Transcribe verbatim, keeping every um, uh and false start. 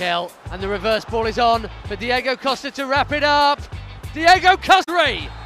Mikel, and the reverse ball is on for Diego Costa to wrap it up. Diego Costa!